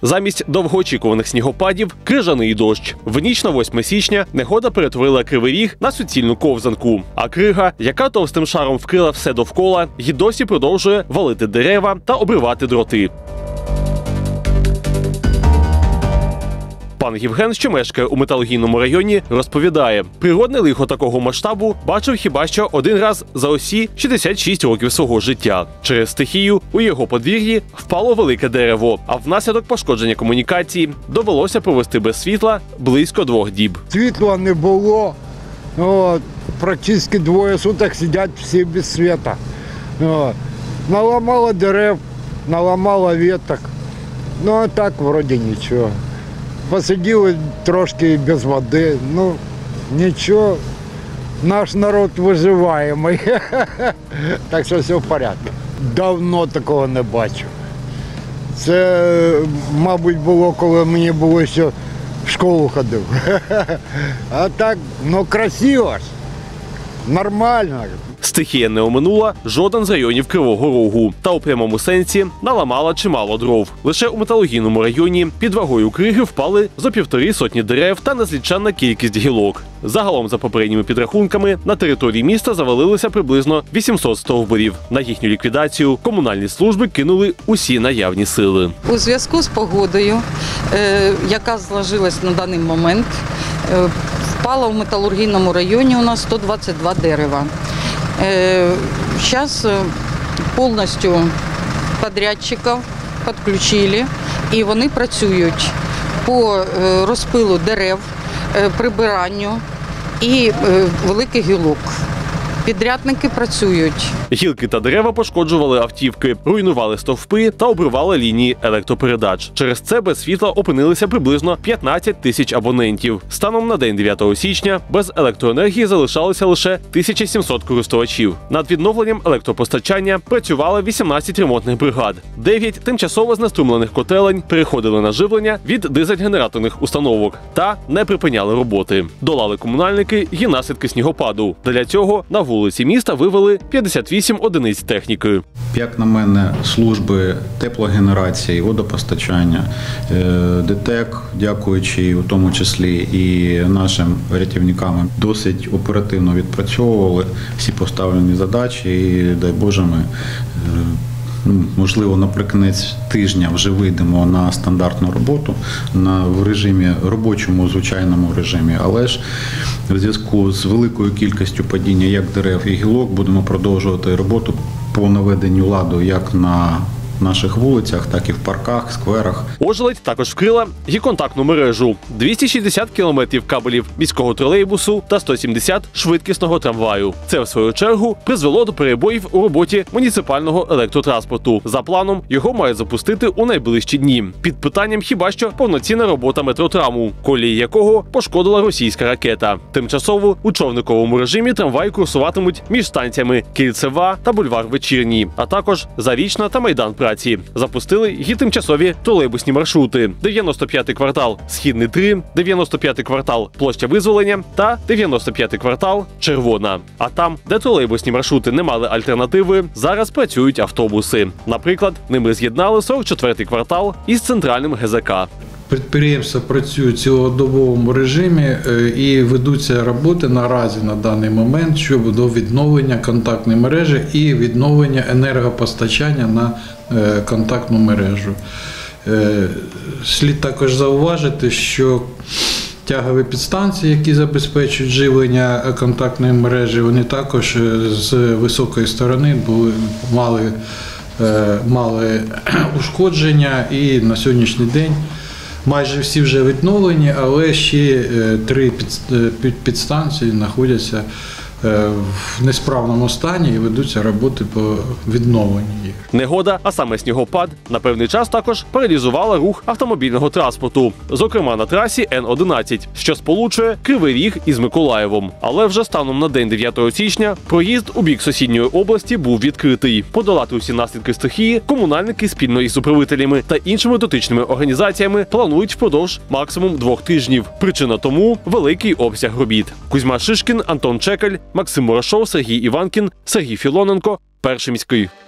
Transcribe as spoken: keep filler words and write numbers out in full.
Замість довгоочікуваних снігопадів – крижаний дощ. В ніч на восьме січня негода перетворила Кривий Ріг на суцільну ковзанку. А крига, яка товстим шаром вкрила все довкола, й досі продовжує валити дерева та обривати дроти. Пан Євген, що мешкає у Металургійному районі, розповідає, природне лихо такого масштабу бачив хіба що один раз за усі шістдесят шість років свого життя. Через стихію у його подвір'ї впало велике дерево, а внаслідок пошкодження комунікації довелося провести без світла близько двох діб. Світла не було, от, практично двоє суток сидять всі без світла. От. Наламало дерев, наламало веток, ну а так вроді нічого. Посиділи трошки без води, ну нічого, наш народ виживаємий, так що все в порядку. Давно такого не бачив. Це, мабуть, було, коли мені було ще в школу ходив. А так, ну красиво ж, нормально. Стихія не оминула жоден з районів Кривого Рогу. Та у прямому сенсі наламала чимало дров. Лише у Металургійному районі під вагою криги впали зо півтори сотні дерев та незліченна кількість гілок. Загалом, за попередніми підрахунками, на території міста завалилося приблизно вісімсот стовбурів. На їхню ліквідацію комунальні служби кинули усі наявні сили. У зв'язку з погодою, яка сложилась на даний момент, впало в Металургійному районі у нас сто двадцять два дерева. Сейчас повністю подрядчиків підключили, і вони працюють по розпилу дерев, прибиранню і великих гілок. Підрядники працюють. Гілки та дерева пошкоджували автівки, руйнували стовпи та обривали лінії електропередач. Через це без світла опинилися приблизно п'ятнадцять тисяч абонентів. Станом на день дев'ятого січня без електроенергії залишалося лише тисяча сімсот користувачів. Над відновленням електропостачання працювали вісімнадцять ремонтних бригад. дев'ять тимчасово знеструмлених котелень переходили на живлення від дизель-генераторних установок та не припиняли роботи. Долали комунальники і наслідки снігопаду. Для цього на вулиці міста вивели п'ятдесят вісім одиниць техніки. Як на мене, служби теплогенерації, водопостачання, ДТЕК, дякуючи у тому числі і нашим рятівникам, досить оперативно відпрацьовували всі поставлені задачі і, дай Боже, ми можливо, наприкінець тижня вже вийдемо на стандартну роботу, на, в режимі, робочому, звичайному режимі. Але ж в зв'язку з великою кількістю падіння як дерев і гілок будемо продовжувати роботу по наведенню ладу як на наших вулицях, так і в парках, скверах. Ожеледь також вкрила і контактну мережу. двісті шістдесят кілометрів кабелів міського тролейбусу та сто сімдесят швидкісного трамваю. Це, в свою чергу, призвело до перебоїв у роботі муніципального електротранспорту. За планом, його мають запустити у найближчі дні. Під питанням хіба що повноцінна робота метротраму, колії якого пошкодила російська ракета. Тимчасово у човниковому режимі трамваї курсуватимуть між станціями Кільцева та бульвар Вечірній, а також Зарічна та Майдан Праці. Запустили й тимчасові тролейбусні маршрути: дев'яносто п'ятий квартал Східний три, дев'яносто п'ятий квартал Площа Визволення та дев'яносто п'ятий квартал Червона. А там, де тролейбусні маршрути не мали альтернативи, зараз працюють автобуси. Наприклад, ними з'єднали сорок четвертий квартал із центральним ГЗК. Підприємства працюють в цілодобовому режимі і ведуться роботи наразі на даний момент щодо відновлення контактної мережі і відновлення енергопостачання на контактну мережу. Слід також зауважити, що тягові підстанції, які забезпечують живлення контактної мережі, вони також з високої сторони були, мали, мали ушкодження, і на сьогоднішній день майже всі вже відновлені, але ще три підстанції знаходяться в несправному стані і ведуться роботи по відновленню їх. Негода, а саме снігопад, на певний час також паралізувала рух автомобільного транспорту, зокрема на трасі Н одинадцять, що сполучує Кривий Ріг із Миколаєвом. Але вже станом на день дев'ятого січня проїзд у бік сусідньої області був відкритий. Подолати усі наслідки стихії комунальники спільно із управителями та іншими дотичними організаціями планують впродовж максимум двох тижнів. Причина тому – великий обсяг робіт. Кузьма Шишкін, Антон Чекаль, Максим Мурашов, Сергій Іванкін, Сергій Філоненко. Перший міський.